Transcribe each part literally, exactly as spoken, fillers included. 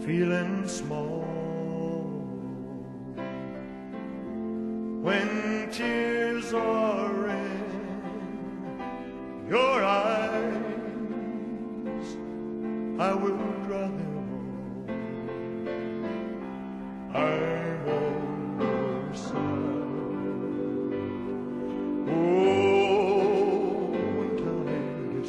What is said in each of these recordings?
feeling small when tears are in your eyes. I will dry them all. I won't your side. Oh, when time gets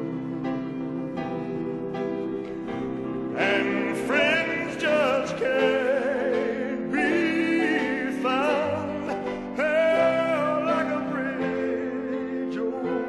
rough and friends just can't be found, held like a bridge over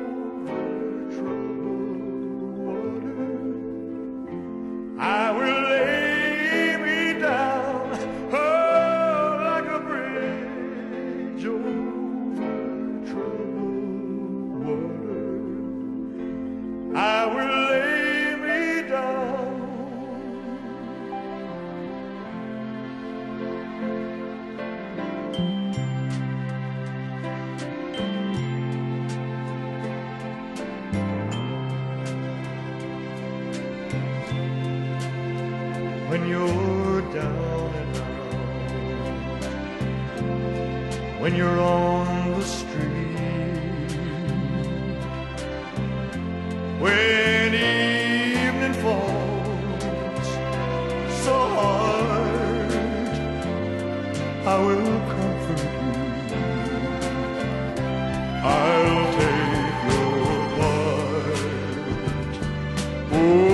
troubled water, I will lay me down, oh, like a bridge over troubled water. I will lay me down. When you're down and out, when you're on the street, when evening falls so hard, I will comfort you. I'll take your part. Oh,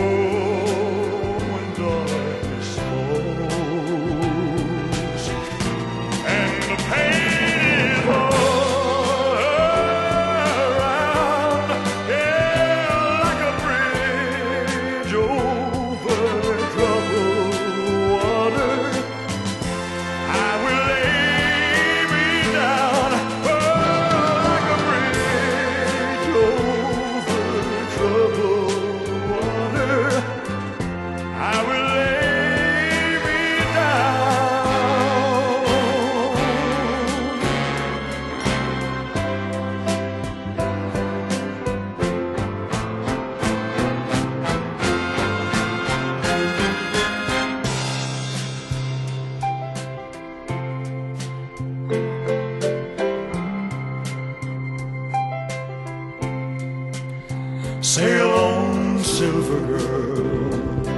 sail on, silver girl,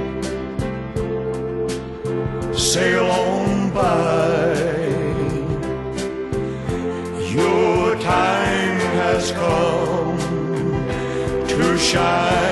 sail on by. Your time has come to shine.